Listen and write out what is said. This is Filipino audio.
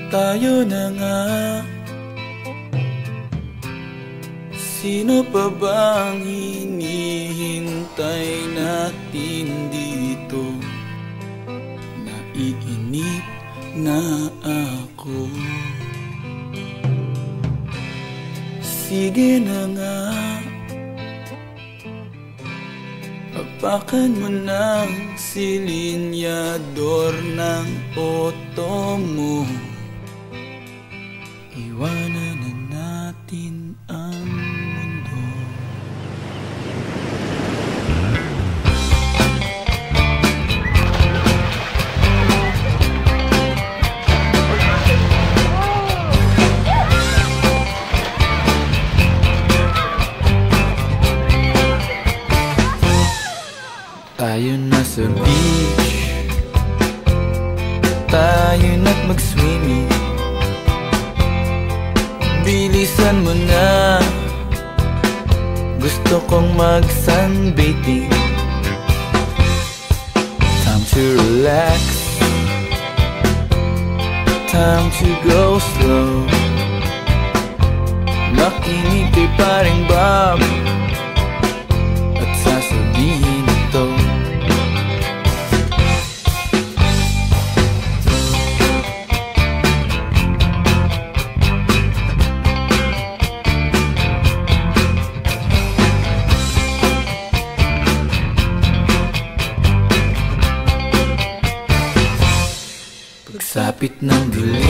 Tayo na nga. Sino pa bang hinihintay natin dito? Naiinip na ako. Sige na nga, apakan mo ng silinyador ng auto mo. Iwanan na natin ang mundo. Tayo na sa beach, tayo na't mag-swimming. Bilisan mo na, gusto kong mag-sunbathing. Time to relax, time to go slow. Makinig kay paring Bob at sasabihin ito. Pagsapit ng dilim,